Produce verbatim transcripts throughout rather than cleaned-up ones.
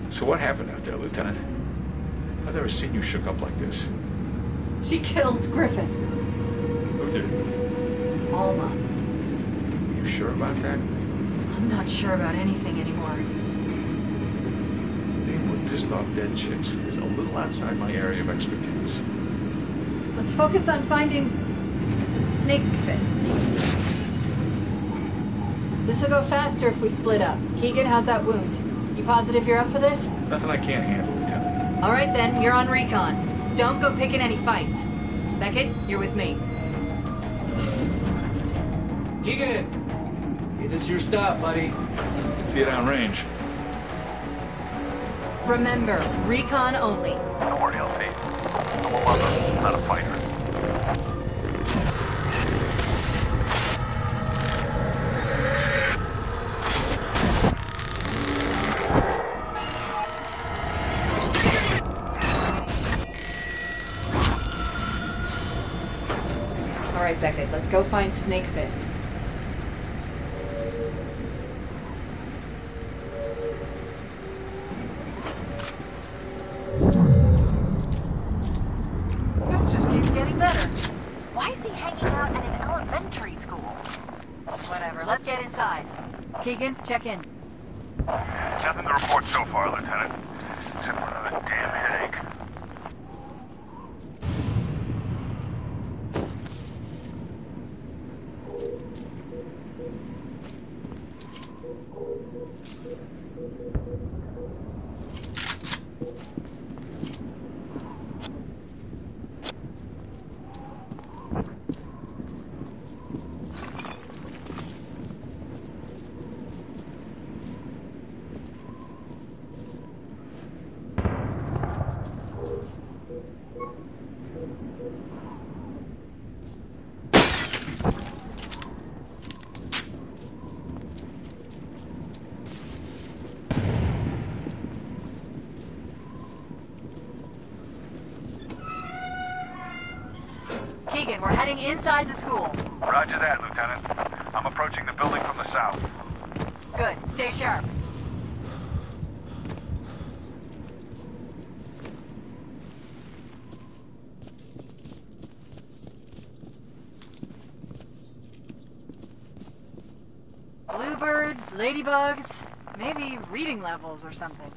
So what happened out there, Lieutenant? I've never seen you shook up like this. She killed Griffin. Who did? Alma. You sure about that? I'm not sure about anything anymore. Dealing with pissed off dead chicks is a little outside my area of expertise. Let's focus on finding Snake Fist. This'll go faster if we split up. Keegan, how's that wound? You positive you're up for this? Nothing I can't handle, Lieutenant. All right then, you're on recon. Don't go picking any fights. Beckett, you're with me. Keegan! Hey, this is your stop, buddy. See you downrange. Remember, recon only. Don't worry, L T. I'm a lover, not a fighter. All right, Beckett, let's go find Snake Fist. This just keeps getting better. Why is he hanging out at an elementary school? Whatever, let's get inside. Keegan, check in. Nothing to report so far, Lieutenant. Except for another damn headache. Keegan, we're heading inside the school. Roger that, Lieutenant. I'm approaching the building from the south. Good, stay sharp. Bluebirds, ladybugs, maybe reading levels or something.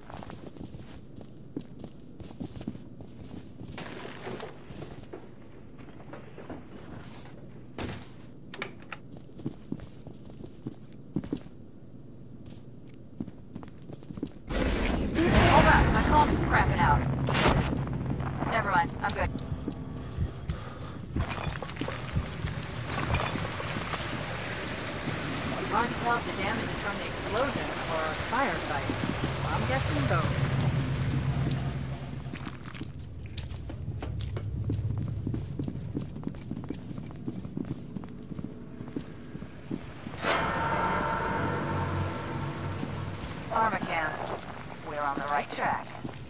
Hold on, my comp's crapping out. Never mind, I'm good. Hard to tell if the damage is from the explosion or a firefight. I'm guessing both. Armacam. We're on the right track.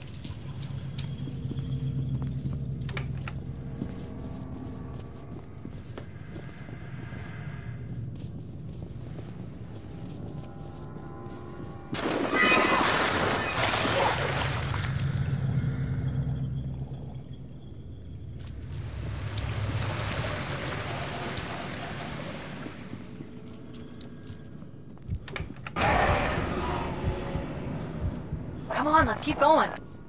Come on, let's keep going.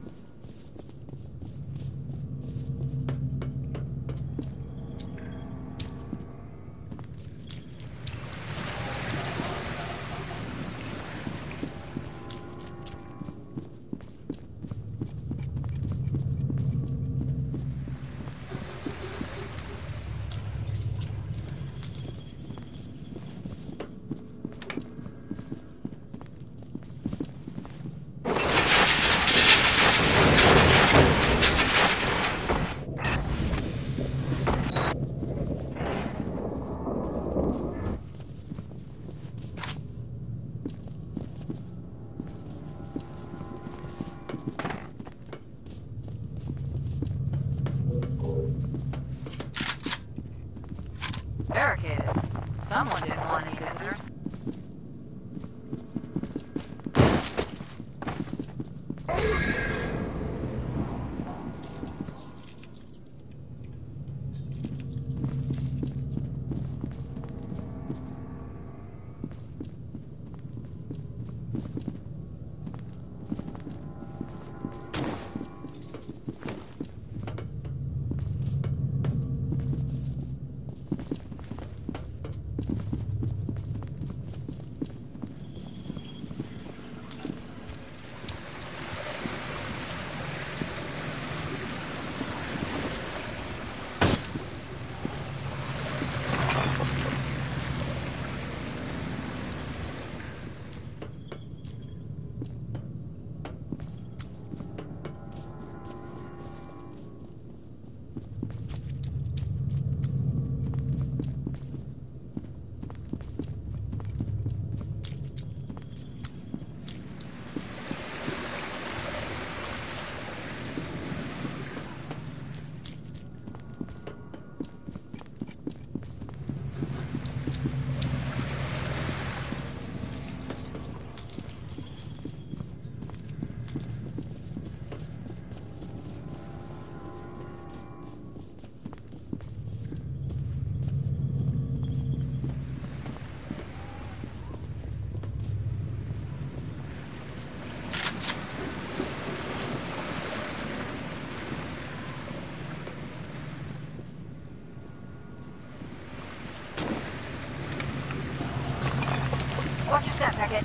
Barricaded. Someone didn't want any visitors. Watch your step, Beckett.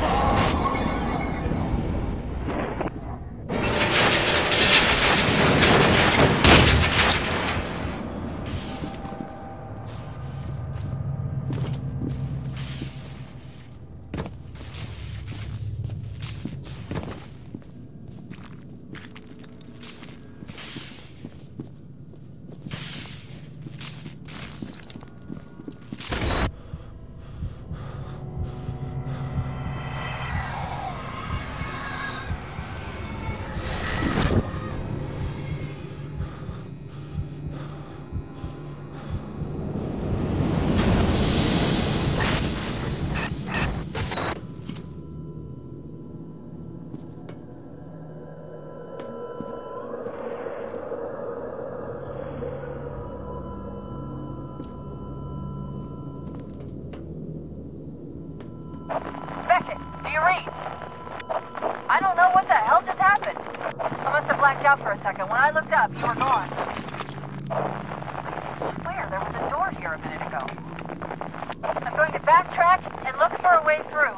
Out for a second. When I looked up, you were gone. I swear there was a door here a minute ago. I'm going to backtrack and look for a way through.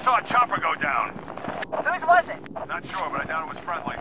saw a chopper go down. Whose was it? Not sure, but I doubt it was friendly.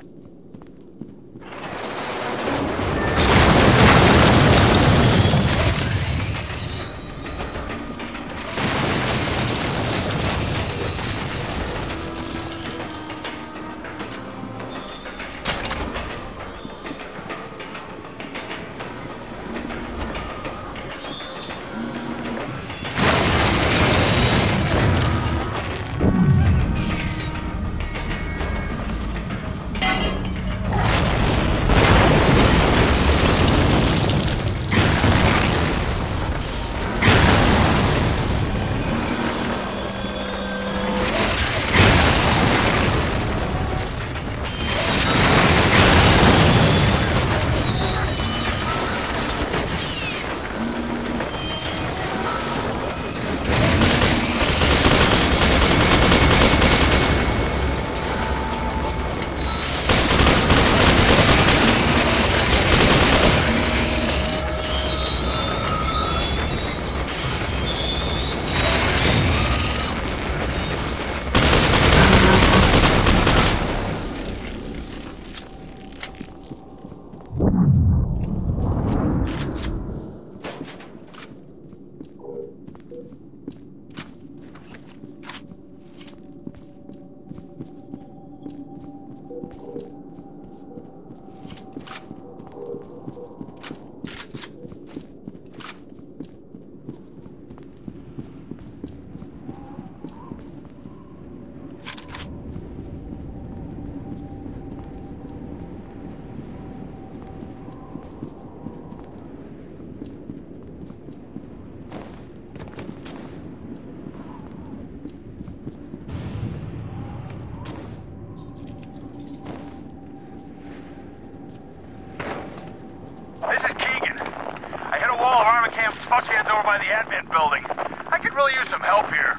Fuckheads over by the admin building. I could really use some help here.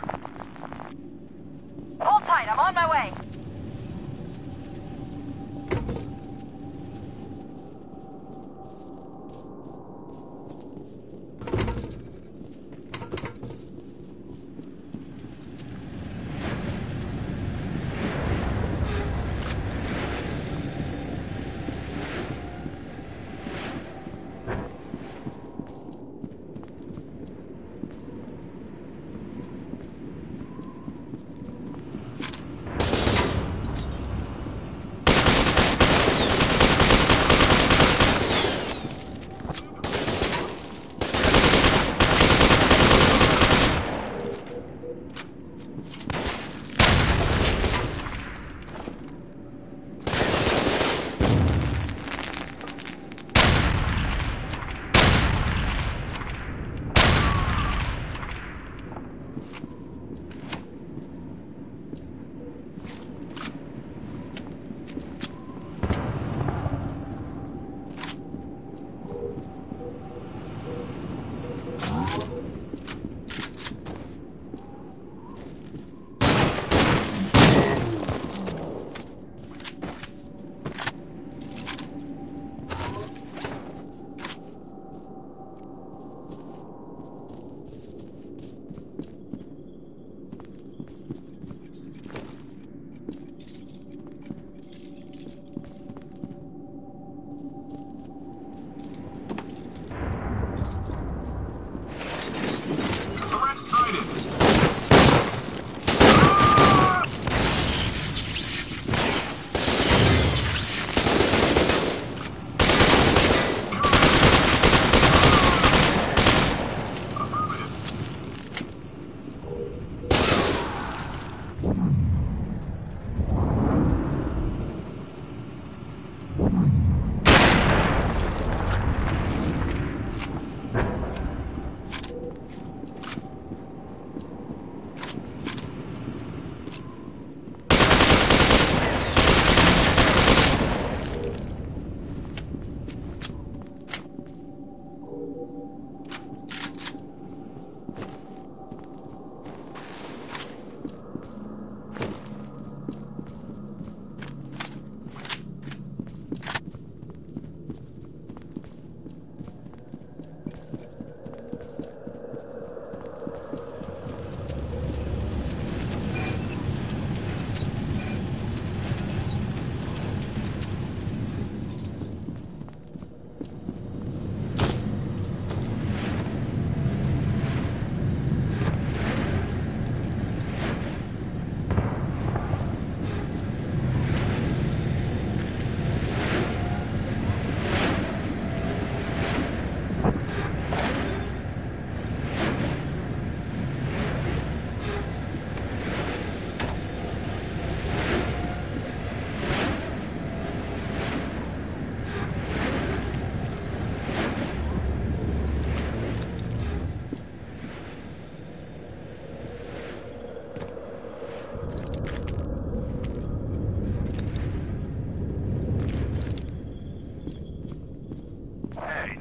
Hold tight, I'm on my way.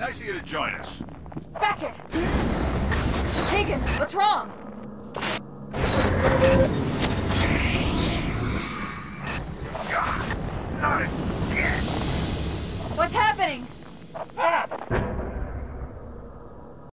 Nice of you to join us. Back it! Hagen, what's wrong? God, not again. What's happening? Ah!